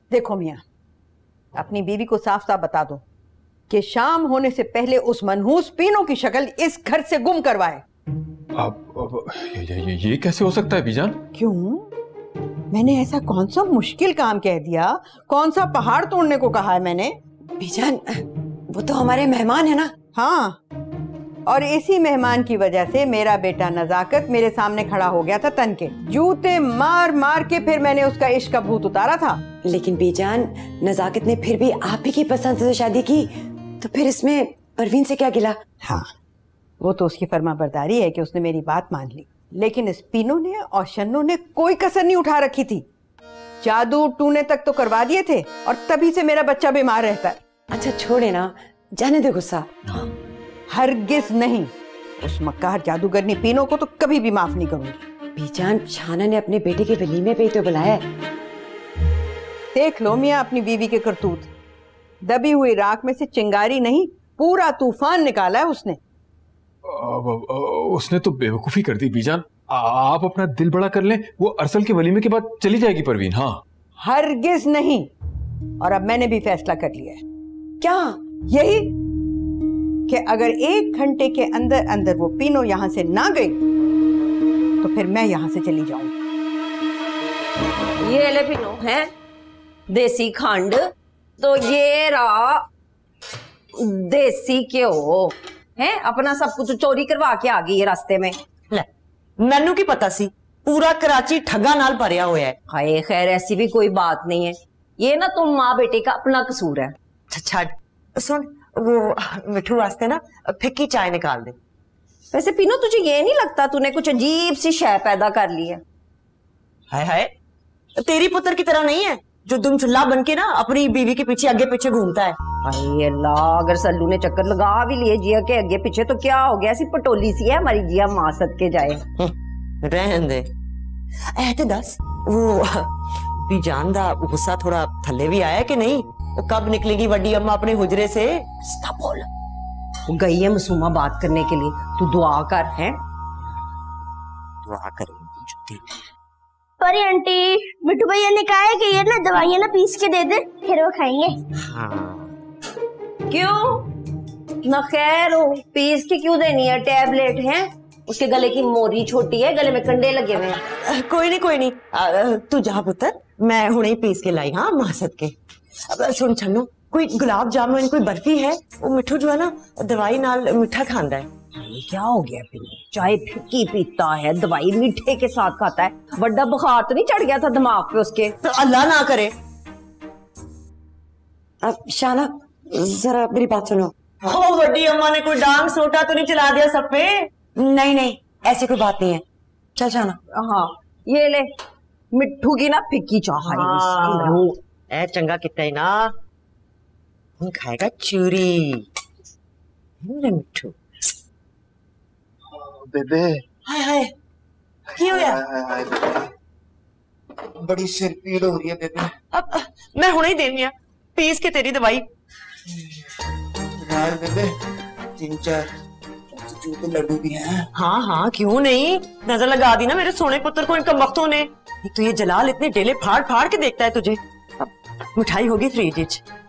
देखो मियाँ, अपनी बीवी को साफ साफ बता दो कि शाम होने से पहले उस मनहूस पीनों की शक्ल इस घर से गुम करवाए। अब ये कैसे हो सकता है बीजान? क्यों? मैंने ऐसा कौन सा मुश्किल काम कह दिया? कौन सा पहाड़ तोड़ने को कहा है मैंने? बीजान, वो तो हमारे मेहमान है ना। हाँ, और इसी मेहमान की वजह से मेरा बेटा नजाकत मेरे सामने खड़ा हो गया था तन के। जूते मार मार के फिर मैंने उसका इश्क का भूत उतारा था। लेकिन बीजान, नजाकत ने फिर भी आप ही की पसंद से शादी की, तो फिर इसमें परवीन से क्या गिला? हाँ, वो तो उसकी फर्माबरदारी है कि उसने मेरी बात मान ली, लेकिन स्पिनो ने और शन्नो ने कोई कसर नहीं उठा रखी थी। जादू टूने तक तो करवा दिए थे और तभी से मेरा बच्चा बीमार रहता है। अच्छा छोड़े ना, जाने दो गुस्सा। हरगिज नहीं, उस मक्कार जादूगरनी पीनो को तो कभी भी माफ नहीं करूंगी। बीजान, शाना ने अपने बेटे के वलीमे पे तो बुलाया है। देख लो मियाँ अपनी बीवी के करतूत। दबी हुई राख में से चिंगारी नहीं, पूरा तूफान निकाला है उसने। उसने तो बेवकूफी कर दी बीजान। आप अपना दिल बड़ा कर लें, वो अरसल के वलीमे के बाद चली जाएगी परवीन। हाँ, हरगिज नहीं। और अब मैंने भी फैसला कर लिया है। क्या? यही कि अगर 1 घंटे के अंदर अंदर वो पीनो यहां से ना गई तो फिर मैं यहां से चली जाऊंगी। ये ले पीनो है देसी खंड, तो ये रहा देसी घ्यो है। अपना सब कुछ चोरी करवा के आ गई है रास्ते में। मैनू की पता सी, पूरा कराची ठगा नाल भरिया होया है। हाय खैर, ऐसी भी कोई बात नहीं है। ये ना तुम माँ बेटे का अपना कसूर है। छड़, सुन, वो मिठू वास्ते ना फिक्की चाय निकाल दे। वैसे पीनो, तुझे ये नहीं लगता तूने कुछ अजीब सी शय पैदा कर ली है? हाय हाय, तेरी पुत्र की तरह नहीं है जो दुम चुल्ला बन के ना अपनी बीवी के पीछे आगे पीछे घूमता है। हाय अल्लाह, अगर सल्लू ने चक्कर लगा भी लिए जिया के आगे पीछे तो क्या हो गया? ऐसी पटोली सी है हमारी जिया, मां सद के जाए। रहन दे। ऐते दस, वो बीजान दा गुस्सा थोड़ा थल्ले भी आया कि नहीं? वो कब निकलेगी वड्डी अम्मा अपने हुजरे से? बोल, वो गई है मासूमा बात करने के लिए, तू दुआ कर। है दुआ करेंगी जुत्ती। पर आंटी, मिठू भैया ने कहा है कि ये ना दवाइयां ना पीस के दे दे, फिर वो खाएंगे। हाँ। क्यों ना? खैर हो, पीस के क्यों देनी है? टैबलेट है, उसके गले की मोरी छोटी है, गले में कंडे लगे हुए हैं। कोई नहीं कोई नहीं, तू जा पुत्र, मैं हुणे ही पीस के लाई। हाँ, मासद के। अब सुन छन्नो, कोई गुलाब जामुन, कोई बर्फी है? वो मिठू जो है ना दवाई नाल मिठा खांदा है। क्या हो गया फिर? चाय फिक्की पीता है, दवाई मीठे के साथ खाता है। बड़ा बुखार तो नहीं चढ़ गया था दिमाग पे उसके? तो अल्लाह ना करे। अब शाना, जरा मेरी बात सुनो। ओ वड्डी अम्मा ने कोई डांग सोटा तो नहीं चला दिया सब पे? नहीं नहीं, ऐसी कोई बात नहीं है। चल शाना। हाँ, ये ले मिठू की ना फिक्की चाह। ए चंगा कितना ही ना, हम खाएगा चूरी। मिठू बेबे, हाय हाय, की होया? बड़ी सिर पीड़ हो रही है बेबे। अब मैं हुणे ही देनी है पीस के तेरी दवाई। यार बेबे, 3-4 जूते लड्डू भी हैं। हाँ हाँ, क्यों नहीं, नजर लगा दी ना मेरे सोने पुत्र को इन कमबख्तों ने। तो ये जलाल इतने डेले फाड़ फाड़ के देखता है तुझे। अब मिठाई होगी फ्रिज।